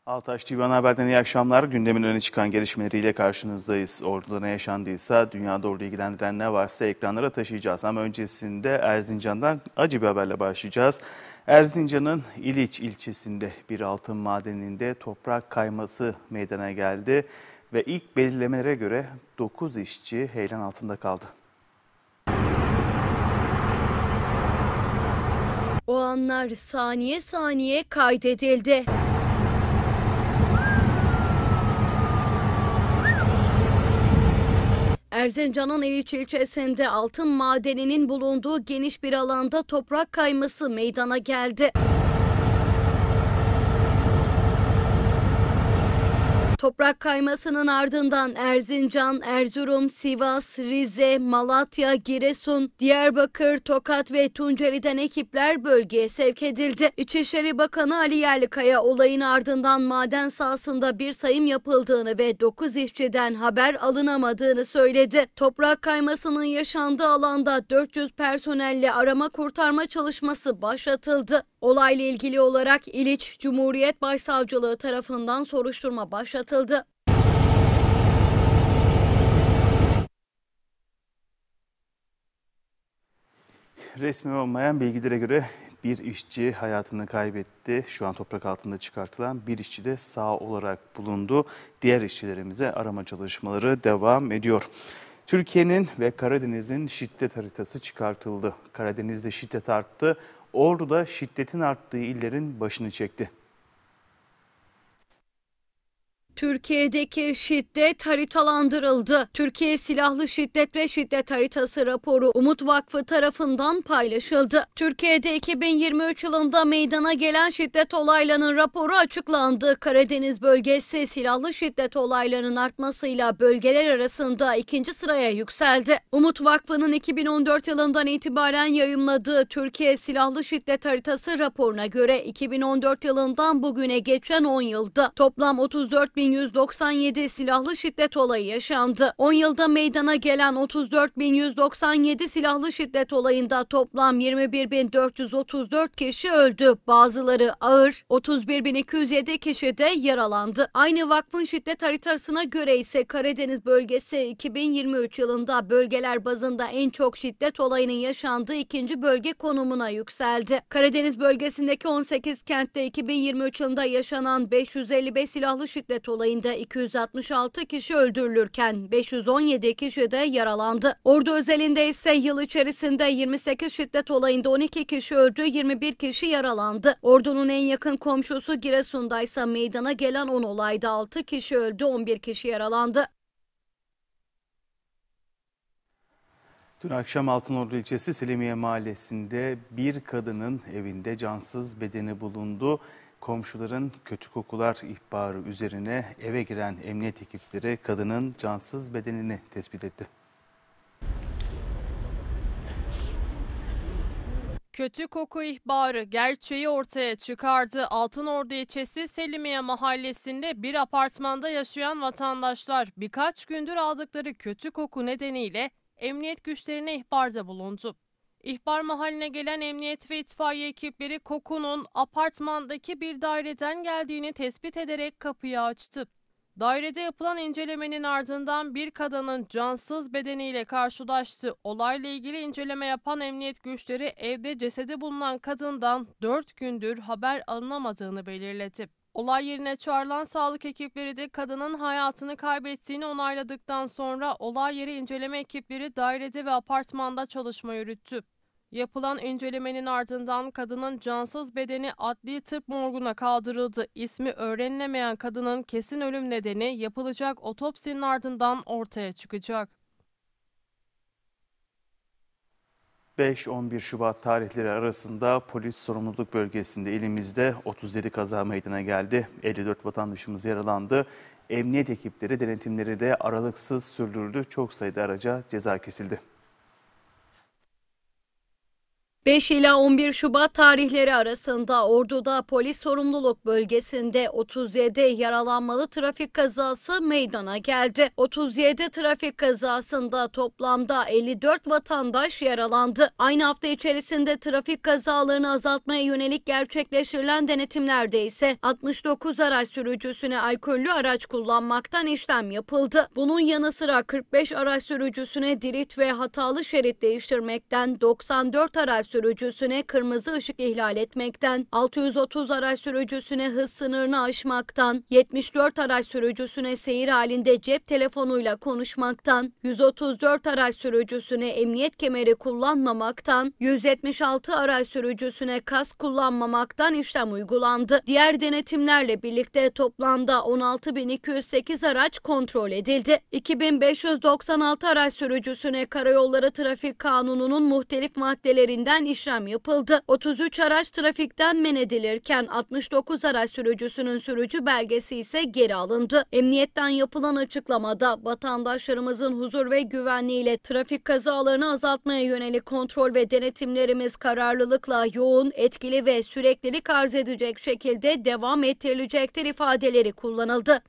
Altaş TV Ana Haber'den iyi akşamlar. Gündemin öne çıkan gelişmeleriyle karşınızdayız. Ordu'da ne yaşandıysa, dünyada ordu ilgilendiren ne varsa ekranlara taşıyacağız. Ama öncesinde Erzincan'dan acı bir haberle başlayacağız. Erzincan'ın İliç ilçesinde bir altın madeninde toprak kayması meydana geldi. Ve ilk belirlemelere göre 9 işçi heyelan altında kaldı. O anlar saniye saniye kaydedildi. Erzincan'ın İliç ilçesinde altın madeninin bulunduğu geniş bir alanda toprak kayması meydana geldi. Toprak kaymasının ardından Erzincan, Erzurum, Sivas, Rize, Malatya, Giresun, Diyarbakır, Tokat ve Tunceli'den ekipler bölgeye sevk edildi. İçişleri Bakanı Ali Yerlikaya olayın ardından maden sahasında bir sayım yapıldığını ve 9 işçiden haber alınamadığını söyledi. Toprak kaymasının yaşandığı alanda 400 personelle arama kurtarma çalışması başlatıldı. Olayla ilgili olarak İliç Cumhuriyet Başsavcılığı tarafından soruşturma başlatıldı. Resmi olmayan bilgilere göre bir işçi hayatını kaybetti. Şu an toprak altında çıkartılan bir işçi de sağ olarak bulundu. Diğer işçilerimize arama çalışmaları devam ediyor. Türkiye'nin ve Karadeniz'in şiddet haritası çıkartıldı. Karadeniz'de şiddet arttı. Ordu'da şiddetin arttığı illerin başını çekti. Türkiye'deki şiddet haritalandırıldı. Türkiye Silahlı Şiddet ve Şiddet Haritası raporu Umut Vakfı tarafından paylaşıldı. Türkiye'de 2023 yılında meydana gelen şiddet olaylarının raporu açıklandı. Karadeniz bölgesi silahlı şiddet olaylarının artmasıyla bölgeler arasında ikinci sıraya yükseldi. Umut Vakfı'nın 2014 yılından itibaren yayımladığı Türkiye Silahlı Şiddet Haritası raporuna göre 2014 yılından bugüne geçen 10 yılda toplam 34.197 silahlı şiddet olayı yaşandı. 10 yılda meydana gelen 34.197 silahlı şiddet olayında toplam 21.434 kişi öldü. Bazıları ağır, 31.207 kişi de yaralandı. Aynı vakfın şiddet haritasına göre ise Karadeniz bölgesi 2023 yılında bölgeler bazında en çok şiddet olayının yaşandığı ikinci bölge konumuna yükseldi. Karadeniz bölgesindeki 18 kentte 2023 yılında yaşanan 555 silahlı şiddet olayında 266 kişi öldürülürken 517 kişi de yaralandı. Ordu özelinde ise yıl içerisinde 28 şiddet olayında 12 kişi öldü, 21 kişi yaralandı. Ordu'nun en yakın komşusu Giresun'da ise meydana gelen 10 olayda 6 kişi öldü, 11 kişi yaralandı. Dün akşam Altınordu ilçesi Selimiye mahallesinde bir kadının evinde cansız bedeni bulundu. Komşuların kötü kokular ihbarı üzerine eve giren emniyet ekipleri kadının cansız bedenini tespit etti. Kötü koku ihbarı gerçeği ortaya çıkardı. Altınordu ilçesi Selimiye mahallesinde bir apartmanda yaşayan vatandaşlar birkaç gündür aldıkları kötü koku nedeniyle emniyet güçlerine ihbarda bulundu. İhbar mahalline gelen emniyet ve itfaiye ekipleri kokunun apartmandaki bir daireden geldiğini tespit ederek kapıyı açtı. Dairede yapılan incelemenin ardından bir kadının cansız bedeniyle karşılaştı. Olayla ilgili inceleme yapan emniyet güçleri evde cesedi bulunan kadından 4 gündür haber alınamadığını belirledi. Olay yerine çağrılan sağlık ekipleri de kadının hayatını kaybettiğini onayladıktan sonra olay yeri inceleme ekipleri dairede ve apartmanda çalışma yürüttü. Yapılan incelemenin ardından kadının cansız bedeni adli tıp morguna kaldırıldı. İsmi öğrenilemeyen kadının kesin ölüm nedeni yapılacak otopsinin ardından ortaya çıkacak. 5-11 Şubat tarihleri arasında polis sorumluluk bölgesinde ilimizde 37 kaza meydana geldi. 54 vatandaşımız yaralandı. Emniyet ekipleri denetimleri de aralıksız sürdürüldü. Çok sayıda araca ceza kesildi. 5-11 Şubat tarihleri arasında polis sorumluluk bölgesinde ilimizde 37 kaza meydana geldi. 54 vatandaşımız yaralandı. Emniyet ekipleri denetimleri de aralıksız sürdürüldü. Çok sayıda araca ceza kesildi. 5-11 Şubat tarihleri arasında polis sorumluluk bölgesinde ilimizde 37 kaza meydana geldi. 54 vatandaşımız yaralandı. Emniyet ekipleri denetimleri de aralıksız sürdürüldü. Çok sayıda araca ceza kesildi. 5 ila 11 Şubat tarihleri arasında Ordu'da polis sorumluluk bölgesinde 37 yaralanmalı trafik kazası meydana geldi. 37 trafik kazasında toplamda 54 vatandaş yaralandı. Aynı hafta içerisinde trafik kazalarını azaltmaya yönelik gerçekleştirilen denetimlerde ise 69 araç sürücüsüne alkollü araç kullanmaktan işlem yapıldı. Bunun yanı sıra 45 araç sürücüsüne dirit ve hatalı şerit değiştirmekten, 94 araç sürücüsüne kırmızı ışık ihlal etmekten, 630 araç sürücüsüne hız sınırını aşmaktan, 74 araç sürücüsüne seyir halinde cep telefonuyla konuşmaktan, 134 araç sürücüsüne emniyet kemeri kullanmamaktan, 176 araç sürücüsüne kask kullanmamaktan işlem uygulandı. Diğer denetimlerle birlikte toplamda 16.208 araç kontrol edildi. 2596 araç sürücüsüne Karayolları Trafik Kanunu'nun muhtelif maddelerinden işlem yapıldı. 33 araç trafikten men edilirken 69 araç sürücüsünün sürücü belgesi ise geri alındı. Emniyetten yapılan açıklamada vatandaşlarımızın huzur ve güvenliğiyle trafik kazalarını azaltmaya yönelik kontrol ve denetimlerimiz kararlılıkla yoğun, etkili ve süreklilik arz edecek şekilde devam ettirilecektir ifadeleri kullanıldı.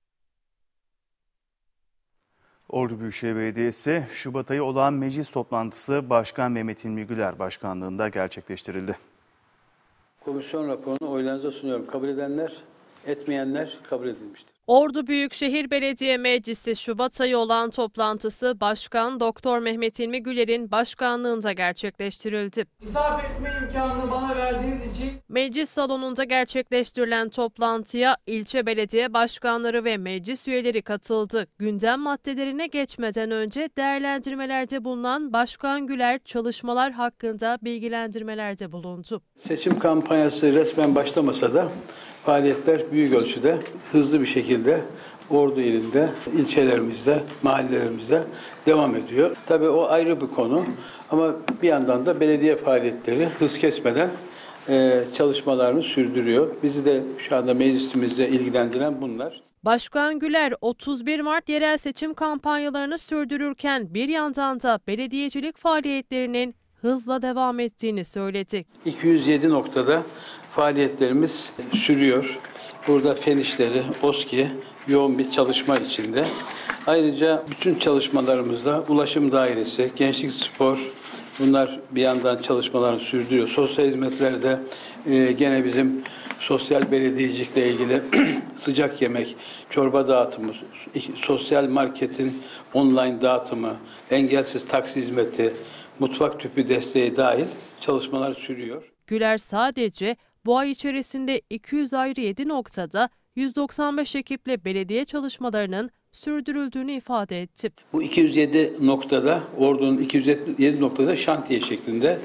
Ordu Büyükşehir Belediyesi Şubat ayı olağan meclis toplantısı Başkan Mehmet İlmi Güler başkanlığında gerçekleştirildi. Komisyon raporunu oylarınıza sunuyorum. Kabul edenler, etmeyenler kabul edilmiştir. Ordu Büyükşehir Belediye Meclisi Şubat ayı olan toplantısı Başkan Doktor Mehmet İlmi Güler'in başkanlığında gerçekleştirildi. Hitap etme imkanını bana verdiğiniz için Meclis salonunda gerçekleştirilen toplantıya ilçe belediye başkanları ve meclis üyeleri katıldı. Gündem maddelerine geçmeden önce değerlendirmelerde bulunan Başkan Güler çalışmalar hakkında bilgilendirmelerde bulundu. Seçim kampanyası resmen başlamasa da faaliyetler büyük ölçüde, hızlı bir şekilde Ordu ilinde, ilçelerimizde, mahallelerimizde devam ediyor. Tabii o ayrı bir konu ama bir yandan da belediye faaliyetleri hız kesmeden çalışmalarını sürdürüyor. Bizi de şu anda meclisimizde ilgilendiren bunlar. Başkan Güler 31 Mart yerel seçim kampanyalarını sürdürürken bir yandan da belediyecilik faaliyetlerinin hızla devam ettiğini söyledi. 207 noktada faaliyetlerimiz sürüyor. Burada fen işleri, OSKİ yoğun bir çalışma içinde. Ayrıca bütün çalışmalarımızda ulaşım dairesi, gençlik spor bunlar bir yandan çalışmalarını sürdürüyor. Sosyal hizmetlerde gene bizim sosyal belediyecilikle ilgili sıcak yemek, çorba dağıtımı, sosyal marketin online dağıtımı, engelsiz taksi hizmeti, mutfak tüpü desteği dahil çalışmalar sürüyor. Güler sadece bu ay içerisinde 207 noktada 195 ekiple belediye çalışmalarının sürdürüldüğünü ifade etti. Bu 207 noktada, Ordu'nun 207 noktada şantiye şeklinde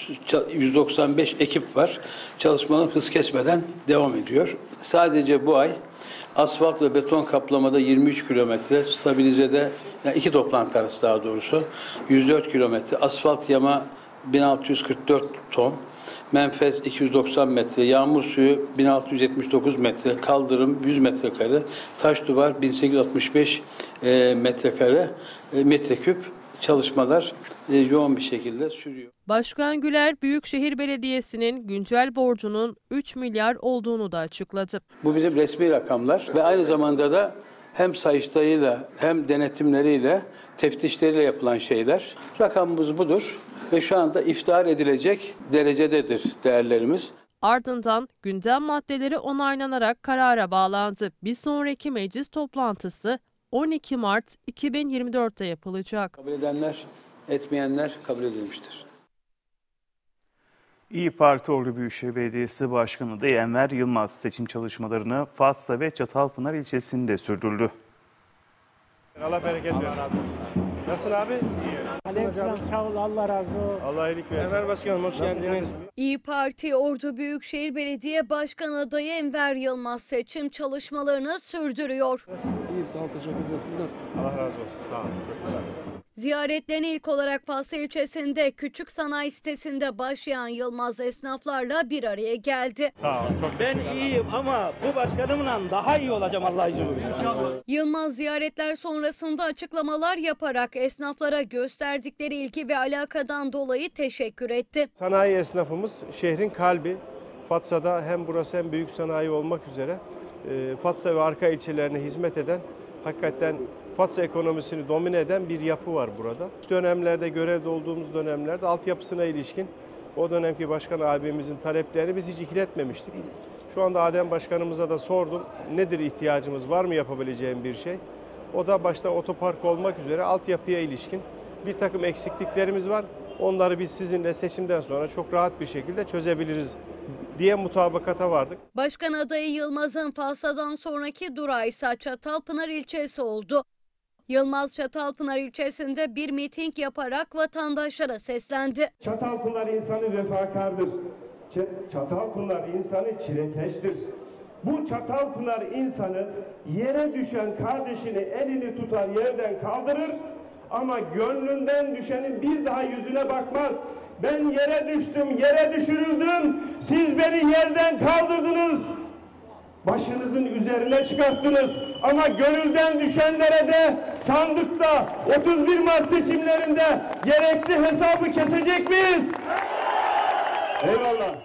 195 ekip var. Çalışmalar hız kesmeden devam ediyor. Sadece bu ay asfalt ve beton kaplamada 23 kilometre, stabilizede yani 2 toplantı arası daha doğrusu 104 kilometre, asfalt yama 1644 ton, menfez 290 metre, yağmur suyu 1679 metre, kaldırım 100 metrekare, taş duvar 1865 metreküp çalışmalar yoğun bir şekilde sürüyor. Başkan Güler, Büyükşehir Belediyesi'nin güncel borcunun 3 milyar olduğunu da açıkladı. Bu bizim resmi rakamlar ve aynı zamanda da hem sayıştayıyla hem denetimleriyle, teftişleriyle yapılan şeyler. Rakamımız budur ve şu anda iftihar edilecek derecededir değerlerimiz. Ardından gündem maddeleri onaylanarak karara bağlandı. Bir sonraki meclis toplantısı 12 Mart 2024'te yapılacak. Kabul edenler, etmeyenler kabul edilmiştir. İYİ Parti Ordu Büyükşehir Belediyesi Başkanı da Enver Yılmaz seçim çalışmalarını Fatsa ve Çatalpınar ilçesinde sürdürdü. Allah bereket versin. Nasılsın abi? İyi. Aleykümselam, sağ ol, Allah razı olsun. Allah iyilik versin. Enver Başkanım hoş geldiniz. İYİ Parti Ordu Büyükşehir Belediye Başkanı adayı Enver Yılmaz seçim çalışmalarını sürdürüyor. İyiyim, sağ ol, teşekkür ederim. Siz nasılsınız? Allah razı olsun. Sağ olun. Çok güzel. Ziyaretlerine ilk olarak Fatsa ilçesinde küçük sanayi sitesinde başlayan Yılmaz esnaflarla bir araya geldi. Sağ ol. Çok Ben iyiyim ama bu başkanımla daha iyi olacağım Allah izin verirse. Yılmaz ziyaretler sonrasında açıklamalar yaparak esnaflara gösterdikleri ilgi ve alakadan dolayı teşekkür etti. Sanayi esnafımız şehrin kalbi. Fatsa'da hem burası hem büyük sanayi olmak üzere Fatsa ve arka ilçelerine hizmet eden, hakikaten Fatsa ekonomisini domine eden bir yapı var burada. Dönemlerde, görevde olduğumuz dönemlerde altyapısına ilişkin o dönemki başkan abimizin taleplerini biz hiç ikiletmemiştik. Şu anda Adem Başkanımıza da sordum, nedir ihtiyacımız, var mı yapabileceğim bir şey? O da başta otopark olmak üzere altyapıya ilişkin bir takım eksikliklerimiz var. Onları biz sizinle seçimden sonra çok rahat bir şekilde çözebiliriz diye mutabakata vardık. Başkan adayı Yılmaz'ın Fatsa'dan sonraki durağı ise Çatalpınar ilçesi oldu. Yılmaz Çatalpınar ilçesinde bir miting yaparak vatandaşlara seslendi. Çatalpınar insanı vefakardır. Çatalpınar insanı çilekeştir. Bu Çatalpınar insanı yere düşen kardeşini elini tutar yerden kaldırır ama gönlünden düşenin bir daha yüzüne bakmaz. Ben yere düştüm, yere düşürüldüm. Siz beni yerden kaldırdınız. Başınızın üzerine çıkarttınız. Ama gönülden düşenlere de sandıkta 31 Mart seçimlerinde gerekli hesabı kesecek miyiz? Eyvallah.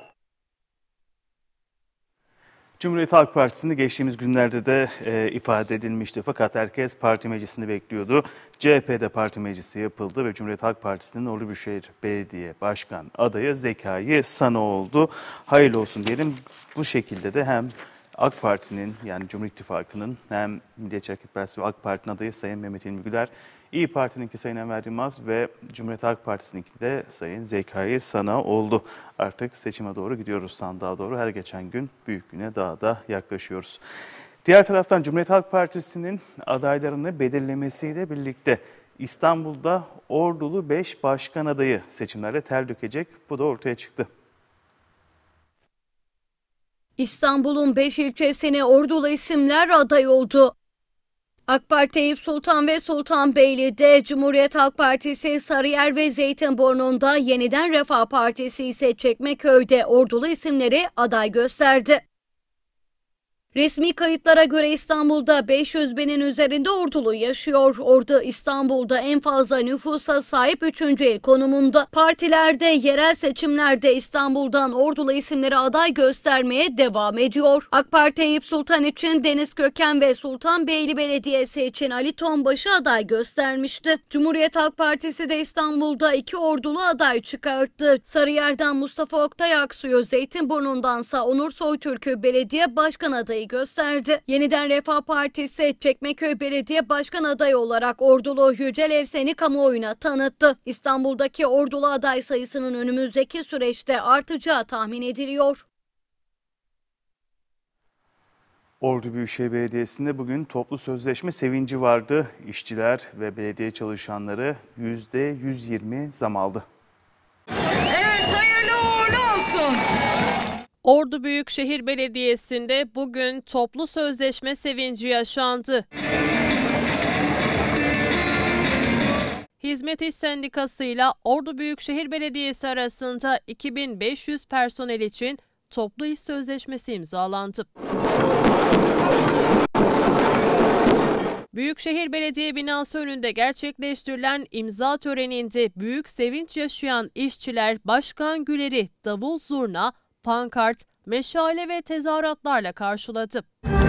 Cumhuriyet Halk Partisi'nde geçtiğimiz günlerde de ifade edilmişti. Fakat herkes parti meclisini bekliyordu. CHP'de parti meclisi yapıldı ve Cumhuriyet Halk Partisi'nin Ordu Büyükşehir Belediye Başkan adayı Zekai Sana oldu. Hayırlı olsun diyelim. Bu şekilde de hem AK Parti'nin, yani Cumhur İttifakı'nın, hem Milliyetçi Hareket Partisi ve AK Parti'nin adayı Sayın Mehmet İlmi Güler, İYİ Parti'ninki Sayın Enver Yılmaz ve Cumhuriyet Halk Partisi'ninki de Sayın Zekai Sana oldu. Artık seçime doğru gidiyoruz, sandığa doğru. Her geçen gün büyük güne daha da yaklaşıyoruz. Diğer taraftan Cumhuriyet Halk Partisi'nin adaylarını belirlemesiyle birlikte İstanbul'da ordulu 5 başkan adayı seçimlerde ter dökecek. Bu da ortaya çıktı. İstanbul'un 5 ilçesine ordulu isimler aday oldu. AK Parti Eyüp Sultan ve Sultanbeyli'de, Cumhuriyet Halk Partisi Sarıyer ve Zeytinburnu'nda, Yeniden Refah Partisi ise Çekmeköy'de ordulu isimleri aday gösterdi. Resmi kayıtlara göre İstanbul'da 500 binin üzerinde ordulu yaşıyor. Ordu İstanbul'da en fazla nüfusa sahip 3. il konumunda. Partiler de yerel seçimlerde İstanbul'dan ordulu isimleri aday göstermeye devam ediyor. AK Parti Eyüp Sultan için Deniz Köken ve Sultanbeyli Belediyesi için Ali Tonbaş'ı aday göstermişti. Cumhuriyet Halk Partisi de İstanbul'da 2 ordulu aday çıkarttı. Sarıyer'den Mustafa Oktay Aksu'yu, Zeytinburnu'ndansa Onur Soytürk'ü belediye başkan adayı gösterdi. Yeniden Refah Partisi Çekmeköy Belediye Başkan adayı olarak ordulu Yücel Evsen'i kamuoyuna tanıttı. İstanbul'daki ordulu aday sayısının önümüzdeki süreçte artacağı tahmin ediliyor. Ordu Büyükşehir Belediyesi'nde bugün toplu sözleşme sevinci vardı. İşçiler ve belediye çalışanları %120 zam aldı. Evet, hayırlı uğurlu olsun. Ordu Büyükşehir Belediyesi'nde bugün toplu sözleşme sevinci yaşandı. Hizmet İş Sendikası ile Ordu Büyükşehir Belediyesi arasında 2500 personel için toplu iş sözleşmesi imzalandı. Büyükşehir Belediye binası önünde gerçekleştirilen imza töreninde büyük sevinç yaşayan işçiler Başkan Güler'i davul zurna, pankart, meşale ve tezahüratlarla karşıladı.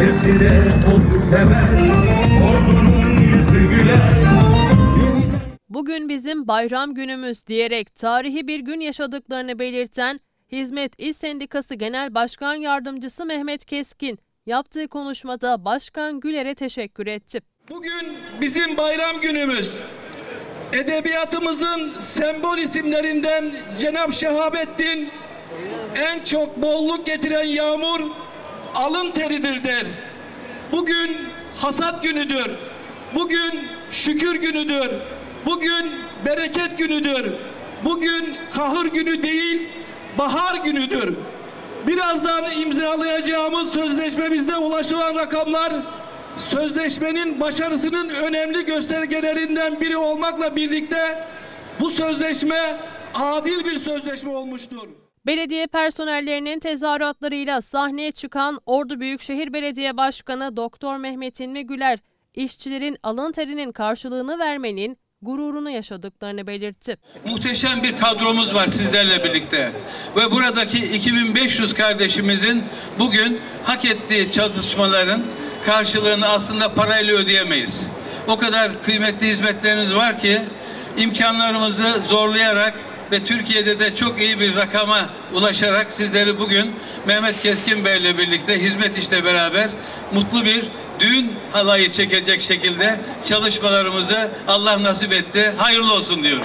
Bugün bizim bayram günümüz diyerek tarihi bir gün yaşadıklarını belirten Hizmet İş Sendikası Genel Başkan Yardımcısı Mehmet Keskin yaptığı konuşmada Başkan Güler'e teşekkür etti. Bugün bizim bayram günümüz. Edebiyatımızın sembol isimlerinden Cenab-ı Şehabettin en çok bolluk getiren yağmur alın teridir der. Bugün hasat günüdür. Bugün şükür günüdür. Bugün bereket günüdür. Bugün kahır günü değil, bahar günüdür. Birazdan imzalayacağımız sözleşmemizde ulaşılan rakamlar sözleşmenin başarısının önemli göstergelerinden biri olmakla birlikte bu sözleşme adil bir sözleşme olmuştur. Belediye personellerinin tezahüratlarıyla sahneye çıkan Ordu Büyükşehir Belediye Başkanı Doktor Mehmet İlmi Güler, işçilerin alın terinin karşılığını vermenin gururunu yaşadıklarını belirtti. Muhteşem bir kadromuz var sizlerle birlikte ve buradaki 2500 kardeşimizin bugün hak ettiği çalışmaların karşılığını aslında parayla ödeyemeyiz. O kadar kıymetli hizmetleriniz var ki imkanlarımızı zorlayarak ve Türkiye'de de çok iyi bir rakama ulaşarak sizleri bugün Mehmet Keskin Bey'le birlikte hizmet işle beraber mutlu bir düğün halayı çekecek şekilde çalışmalarımızı Allah nasip etti. Hayırlı olsun diyoruz.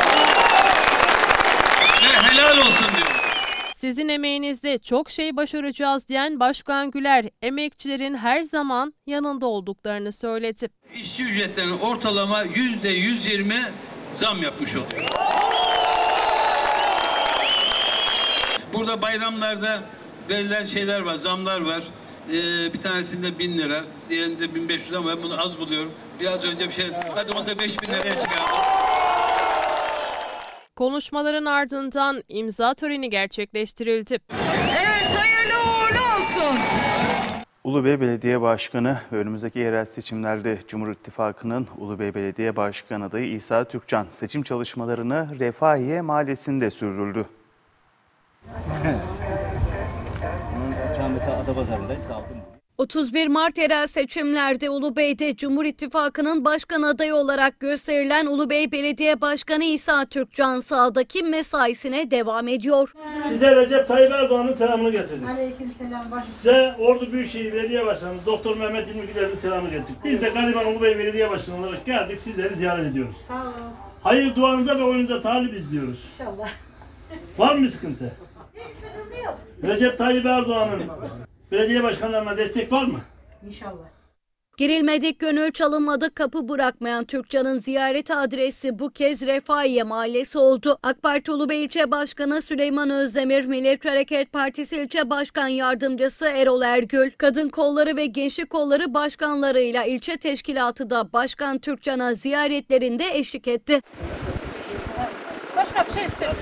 Ve helal olsun diyoruz. Sizin emeğinizle çok şey başaracağız diyen Başkan Güler, emekçilerin her zaman yanında olduklarını söyledi. İşçi ücretlerine ortalama %120 zam yapmış oluyor. Burada bayramlarda verilen şeyler var, zamlar var. Bir tanesinde 1000 lira, diğerinde 1500 ama ben bunu az buluyorum. Biraz önce bir şey, hadi onu da 5000 liraya çıkardım. Konuşmaların ardından imza töreni gerçekleştirildi. Evet, hayırlı uğurlu olsun. Ulubey Belediye Başkanı ve önümüzdeki yerel seçimlerde Cumhur İttifakı'nın Ulubey Belediye Başkanı adayı İsa Türkcan seçim çalışmalarını Refahiye Mahallesi'nde sürdürdü. 31 Mart yerel seçimlerde Ulubey'de Cumhur İttifakı'nın başkan adayı olarak gösterilen Ulubey Belediye Başkanı İsa Türkcan sahadaki mesaisine devam ediyor. Size Recep Tayyip Erdoğan'ın selamını getirdik. Aleykümselam. Size Ordu Büyükşehir Belediye Başkanımız Doktor Mehmet İlmi Güler'in selamını getirdik. Biz de gariban Ulubey Belediye Başkanı olarak geldik, sizleri ziyaret ediyoruz. Sağ olun. Hayır duanıza ve oyunuza talibiz diyoruz. İnşallah. Var mı bir sıkıntı? Sıkıntı yok. Recep Tayyip Erdoğan'ın belediye başkanlarına destek var mı? İnşallah. Girilmedik gönül çalınmadık kapı bırakmayan Türkcan'ın ziyaret adresi bu kez Refahiye Mahallesi oldu. AK Parti Ulubey İlçe Başkanı Süleyman Özdemir, Milliyetçi Hareket Partisi İlçe Başkan Yardımcısı Erol Ergül, Kadın Kolları ve Gençlik Kolları başkanlarıyla ilçe teşkilatı da Başkan Türkcan'a ziyaretlerinde eşlik etti. Başka bir şey istemiyorum.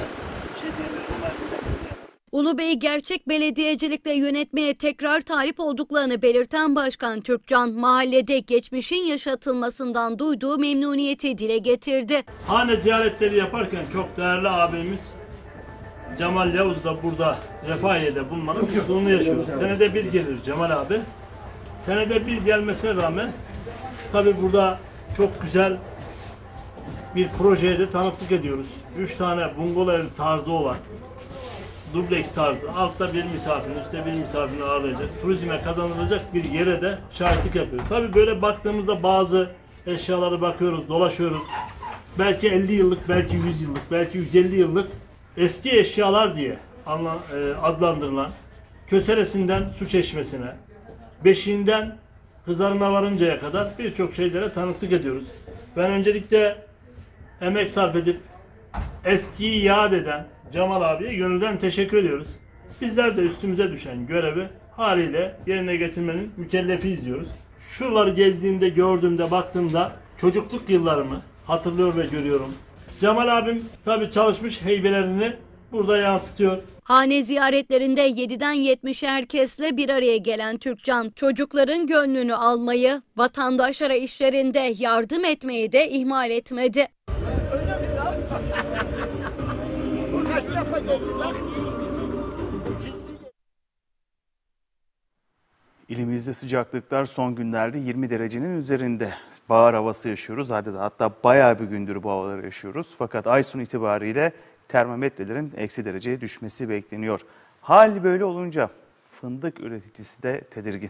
Ulubey'i gerçek belediyecilikle yönetmeye tekrar talip olduklarını belirten Başkan Türkcan, mahallede geçmişin yaşatılmasından duyduğu memnuniyeti dile getirdi. Hane ziyaretleri yaparken çok değerli abimiz Cemal Yavuz da burada Refahiye'de bulunmanın mutluluğunu yaşıyoruz. Senede bir gelir Cemal abi. Senede bir gelmesine rağmen tabi burada çok güzel bir projeye de tanıklık ediyoruz. 3 tane bungalov ev tarzı olan dubleks tarzı, altta bir misafirin, üstte bir misafirini ağırlayacak, turizme kazanılacak bir yere de şahitlik yapıyoruz. Tabii böyle baktığımızda bazı eşyalara bakıyoruz, dolaşıyoruz. Belki 50 yıllık, belki 100 yıllık, belki 150 yıllık eski eşyalar diye adlandırılan köseresinden su çeşmesine, beşiğinden hızarına varıncaya kadar birçok şeylere tanıklık ediyoruz. Ben öncelikle emek sarf edip eskiyi yad eden Cemal abiye gönülden teşekkür ediyoruz. Bizler de üstümüze düşen görevi haliyle yerine getirmenin mükellefiyiz diyoruz. Şuraları gezdiğimde, gördüğümde, baktığımda çocukluk yıllarımı hatırlıyor ve görüyorum. Cemal abim tabii çalışmış heybelerini burada yansıtıyor. Hane ziyaretlerinde 7'den 70'e herkesle bir araya gelen Türkcan, çocukların gönlünü almayı, vatandaşlara işlerinde yardım etmeyi de ihmal etmedi. İlimizde sıcaklıklar son günlerde 20 derecenin üzerinde. Bahar havası yaşıyoruz. Hatta bayağı bir gündür bu havaları yaşıyoruz. Fakat ay sonu itibariyle termometrelerin eksi dereceye düşmesi bekleniyor. Hal böyle olunca fındık üreticisi de tedirgin.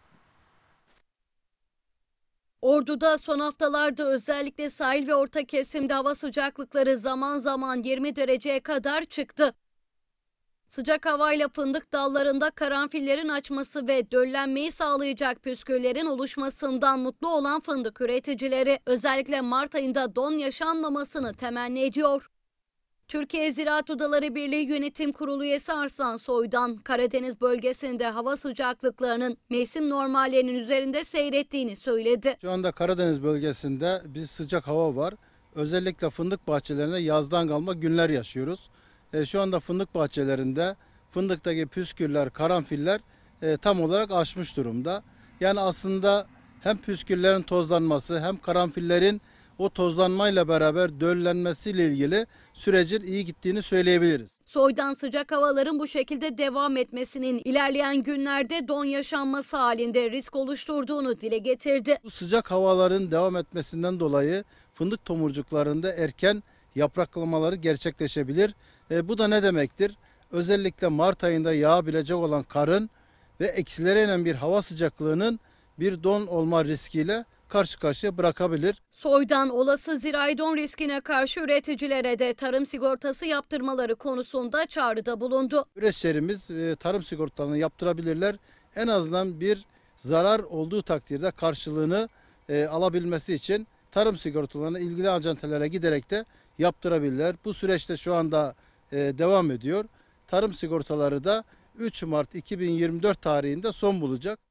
Ordu'da son haftalarda özellikle sahil ve orta kesimde hava sıcaklıkları zaman zaman 20 dereceye kadar çıktı. Sıcak havayla fındık dallarında karanfillerin açması ve döllenmeyi sağlayacak püsküllerin oluşmasından mutlu olan fındık üreticileri özellikle Mart ayında don yaşanmamasını temenni ediyor. Türkiye Ziraat Odaları Birliği Yönetim Kurulu üyesi Arslan Soydan, Karadeniz bölgesinde hava sıcaklıklarının mevsim normallerinin üzerinde seyrettiğini söyledi. Şu anda Karadeniz bölgesinde bir sıcak hava var. Özellikle fındık bahçelerinde yazdan kalma günler yaşıyoruz. Şu anda fındık bahçelerinde fındıktaki püsküller, karanfiller tam olarak aşmış durumda. Yani aslında hem püsküllerin tozlanması hem karanfillerin o tozlanmayla beraber döllenmesiyle ilgili sürecin iyi gittiğini söyleyebiliriz. Soydan sıcak havaların bu şekilde devam etmesinin ilerleyen günlerde don yaşanması halinde risk oluşturduğunu dile getirdi. Bu sıcak havaların devam etmesinden dolayı fındık tomurcuklarında erken yapraklamaları gerçekleşebilir. Bu da ne demektir? Özellikle Mart ayında yağabilecek olan karın ve eksilere inen bir hava sıcaklığının bir don olma riskiyle karşı karşıya bırakabilir. Soydan olası zirai don riskine karşı üreticilere de tarım sigortası yaptırmaları konusunda çağrıda bulundu. Üreticilerimiz tarım sigortalarını yaptırabilirler. En azından bir zarar olduğu takdirde karşılığını alabilmesi için tarım sigortalarını ilgili acentelere giderek de yaptırabilirler. Bu süreçte şu anda devam ediyor. Tarım sigortaları da 3 Mart 2024 tarihinde son bulacak.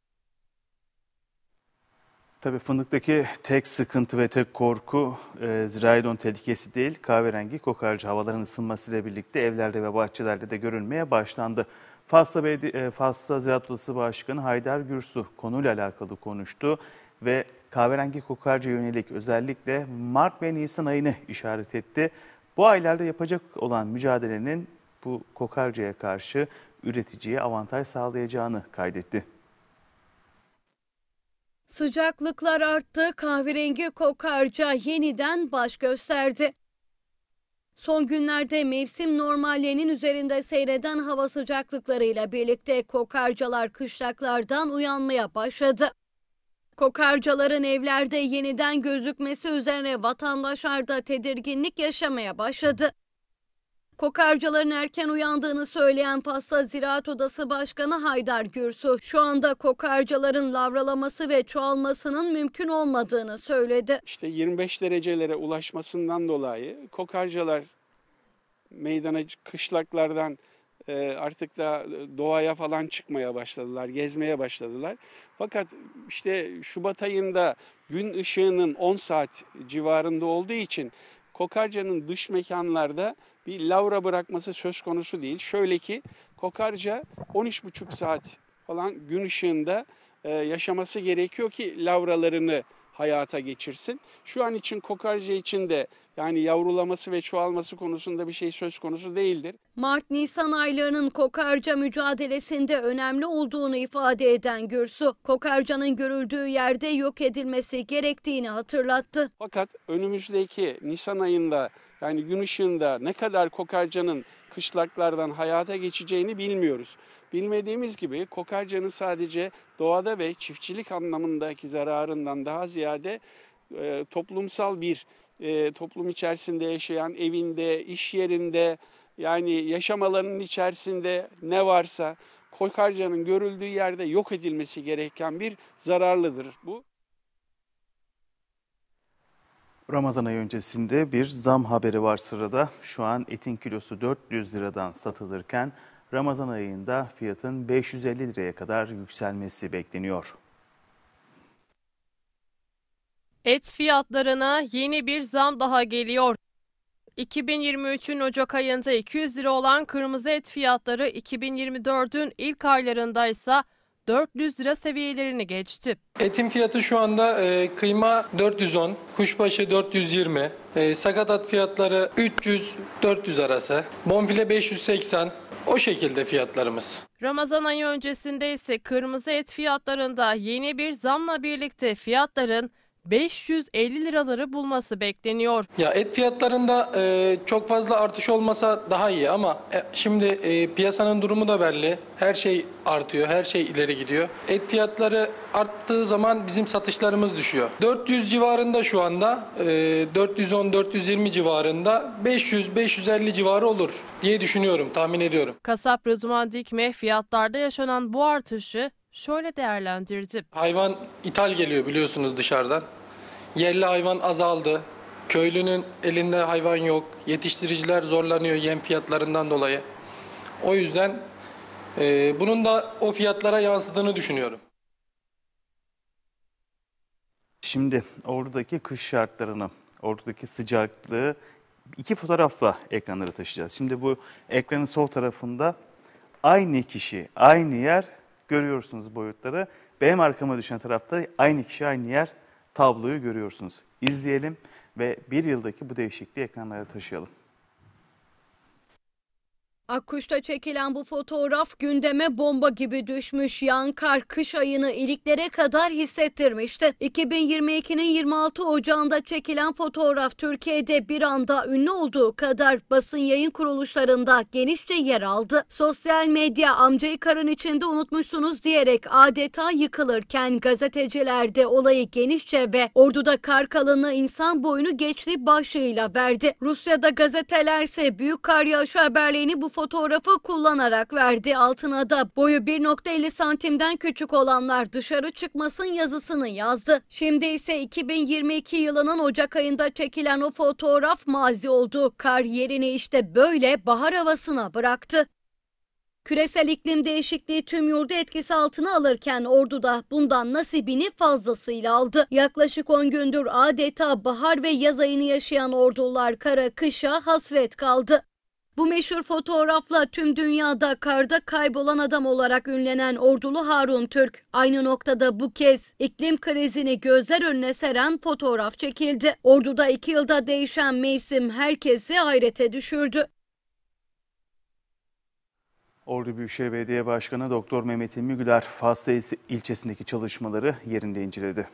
Tabii fındıktaki tek sıkıntı ve tek korku zirai don tehlikesi değil, kahverengi kokarca havaların ısınmasıyla birlikte evlerde ve bahçelerde de görülmeye başlandı. Fasla Ziraat Odası Başkanı Haydar Gürsu konuyla alakalı konuştu ve kahverengi kokarca yönelik özellikle Mart ve Nisan ayını işaret etti. Bu aylarda yapacak olan mücadelenin bu kokarcaya karşı üreticiye avantaj sağlayacağını kaydetti. Sıcaklıklar arttı, kahverengi kokarca yeniden baş gösterdi. Son günlerde mevsim normallerinin üzerinde seyreden hava sıcaklıklarıyla birlikte kokarcalar kışlaklardan uyanmaya başladı. Kokarcaların evlerde yeniden gözükmesi üzerine vatandaşlar tedirginlik yaşamaya başladı. Kokarcaların erken uyandığını söyleyen Fasla Ziraat Odası Başkanı Haydar Gürsu, şu anda kokarcaların lavralaması ve çoğalmasının mümkün olmadığını söyledi. İşte 25 derecelere ulaşmasından dolayı kokarcalar meydana kışlaklardan artık da doğaya falan çıkmaya başladılar, gezmeye başladılar. Fakat işte Şubat ayında gün ışığının 10 saat civarında olduğu için kokarcanın dış mekanlarda bir lavra bırakması söz konusu değil. Şöyle ki kokarca 13,5 saat falan gün ışığında yaşaması gerekiyor ki lavralarını hayata geçirsin. Şu an için kokarca için de yani yavrulaması ve çoğalması konusunda bir şey söz konusu değildir. Mart-Nisan aylarının kokarca mücadelesinde önemli olduğunu ifade eden Gürsu, kokarcanın görüldüğü yerde yok edilmesi gerektiğini hatırlattı. Fakat önümüzdeki Nisan ayında yani gün ışığında ne kadar kokarcanın kışlaklardan hayata geçeceğini bilmiyoruz. Bilmediğimiz gibi kokarcanın sadece doğada ve çiftçilik anlamındaki zararından daha ziyade toplumsal bir toplum içerisinde yaşayan evinde, iş yerinde yani yaşam alanının içerisinde ne varsa kokarcanın görüldüğü yerde yok edilmesi gereken bir zararlıdır bu. Ramazan ayı öncesinde bir zam haberi var sırada. Şu an etin kilosu 400 liradan satılırken Ramazan ayında fiyatın 550 liraya kadar yükselmesi bekleniyor. Et fiyatlarına yeni bir zam daha geliyor. 2023'ün Ocak ayında 200 lira olan kırmızı et fiyatları 2024'ün ilk aylarında ise 400 lira seviyelerini geçti. Etin fiyatı şu anda kıyma 410, kuşbaşı 420, sakatat fiyatları 300-400 arası, bonfile 580, o şekilde fiyatlarımız. Ramazan ayı öncesinde ise kırmızı et fiyatlarında yeni bir zamla birlikte fiyatların 550 liraları bulması bekleniyor. Ya et fiyatlarında çok fazla artış olmasa daha iyi ama şimdi piyasanın durumu da belli. Her şey artıyor, her şey ileri gidiyor. Et fiyatları arttığı zaman bizim satışlarımız düşüyor. 400 civarında şu anda, 410-420 civarında, 500-550 civarı olur diye düşünüyorum, tahmin ediyorum. Kasap Rıdvan Dikme fiyatlarda yaşanan bu artışı şöyle değerlendirdi. Hayvan ithal geliyor biliyorsunuz dışarıdan. Yerli hayvan azaldı. Köylünün elinde hayvan yok. Yetiştiriciler zorlanıyor yem fiyatlarından dolayı. O yüzden bunun da o fiyatlara yansıdığını düşünüyorum. Şimdi Ordu'daki kış şartlarını, Ordu'daki sıcaklığı iki fotoğrafla ekranlara taşıyacağız. Şimdi bu ekranın sol tarafında aynı kişi, aynı yer, görüyorsunuz boyutları. Benim arkama düşen tarafta aynı kişi, aynı yer, tabloyu görüyorsunuz. İzleyelim ve bir yıldaki bu değişikliği ekranlara taşıyalım. Akkuş'ta çekilen bu fotoğraf gündeme bomba gibi düşmüş. Yağan kar kış ayını iliklere kadar hissettirmişti. 2022'nin 26 Ocağı'nda çekilen fotoğraf Türkiye'de bir anda ünlü olduğu kadar basın yayın kuruluşlarında genişçe yer aldı. Sosyal medya amcayı karın içinde unutmuşsunuz diyerek adeta yıkılırken gazeteciler de olayı genişçe ve Ordu'da kar kalınlığı insan boyunu geçti başlığıyla verdi. Rusya'da gazetelerse büyük kar yağışı haberlerini bu fotoğrafı kullanarak verdi. Altına da boyu 1.50 santimden küçük olanlar dışarı çıkmasın yazısını yazdı. Şimdi ise 2022 yılının Ocak ayında çekilen o fotoğraf mazi oldu. Kar yerini işte böyle bahar havasına bıraktı. Küresel iklim değişikliği tüm yurdu etkisi altına alırken Ordu'da bundan nasibini fazlasıyla aldı. Yaklaşık 10 gündür adeta bahar ve yaz ayını yaşayan Ordulular kara kışa hasret kaldı. Bu meşhur fotoğrafla tüm dünyada karda kaybolan adam olarak ünlenen Ordulu Harun Türk, aynı noktada bu kez iklim krizini gözler önüne seren fotoğraf çekildi. Ordu'da 2 yılda değişen mevsim herkesi hayrete düşürdü. Ordu Büyükşehir Belediye Başkanı Doktor Mehmet İlmi Güler, Fatsa ilçesindeki çalışmaları yerinde inceledi.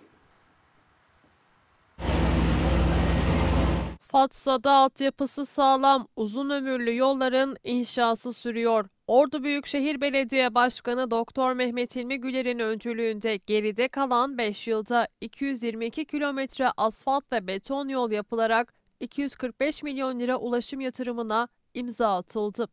Fatsa'da altyapısı sağlam, uzun ömürlü yolların inşası sürüyor. Ordu Büyükşehir Belediye Başkanı Doktor Mehmet İlmi Güler'in öncülüğünde geride kalan 5 yılda 222 kilometre asfalt ve beton yol yapılarak 245 milyon lira ulaşım yatırımına imza atıldı.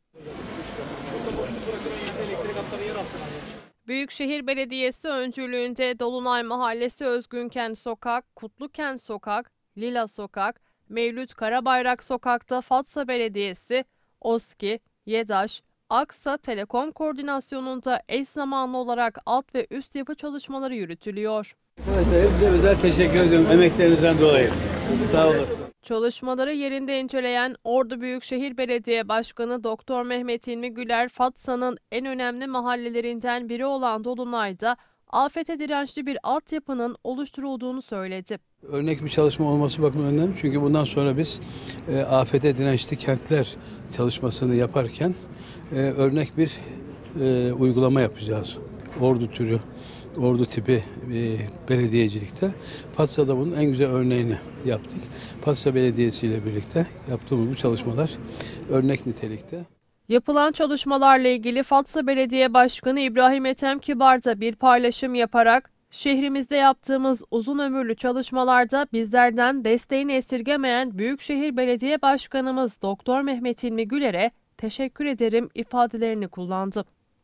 Büyükşehir Belediyesi öncülüğünde Dolunay Mahallesi Özgünkent Sokak, Kutlukent Sokak, Lila Sokak, Mevlüt Karabayrak Sokak'ta Fatsa Belediyesi, OSKİ, YEDAŞ, Aksa Telekom koordinasyonunda eş zamanlı olarak alt ve üst yapı çalışmaları yürütülüyor. Size özel teşekkür ediyorum emeklerinizden dolayı. Sağ olasın. Çalışmaları yerinde inceleyen Ordu Büyükşehir Belediye Başkanı Doktor Mehmet İlmi Güler, Fatsa'nın en önemli mahallelerinden biri olan Dolunay'da afete dirençli bir altyapının oluşturulduğunu söyledi. Örnek bir çalışma olması bakımından önemli. Çünkü bundan sonra biz afete dirençli kentler çalışmasını yaparken örnek bir uygulama yapacağız. Ordu tipi belediyecilikte. Fatsa'da bunun en güzel örneğini yaptık. Fatsa Belediyesi ile birlikte yaptığımız bu çalışmalar örnek nitelikte. Yapılan çalışmalarla ilgili Fatsa Belediye Başkanı İbrahim Ethem Kibar da bir paylaşım yaparak, şehrimizde yaptığımız uzun ömürlü çalışmalarda bizlerden desteğini esirgemeyen Büyükşehir Belediye Başkanımız Doktor Mehmet İlmi Güler'e teşekkür ederim ifadelerini kullandı.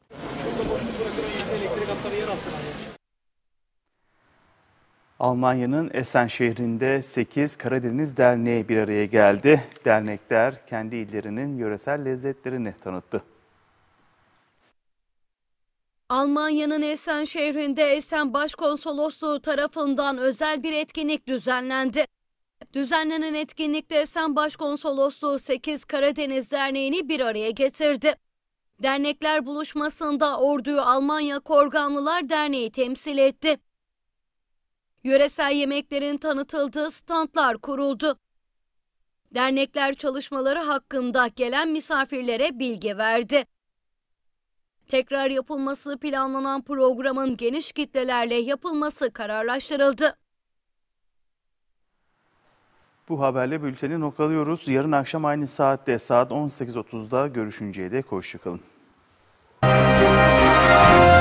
Almanya'nın Essen şehrinde 8 Karadeniz Derneği bir araya geldi. Dernekler kendi illerinin yöresel lezzetlerini tanıttı. Almanya'nın Essen şehrinde Essen Başkonsolosluğu tarafından özel bir etkinlik düzenlendi. Düzenlenen etkinlikte Essen Başkonsolosluğu 8 Karadeniz Derneği'ni bir araya getirdi. Dernekler buluşmasında Ordu'yu Almanya Korganlılar Derneği temsil etti. Yöresel yemeklerin tanıtıldığı standlar kuruldu. Dernekler çalışmaları hakkında gelen misafirlere bilgi verdi. Tekrar yapılması planlanan programın geniş kitlelerle yapılması kararlaştırıldı. Bu haberle bülteni noktalıyoruz. Yarın akşam aynı saatte saat 18.30'da görüşünceye dek hoşça kalın.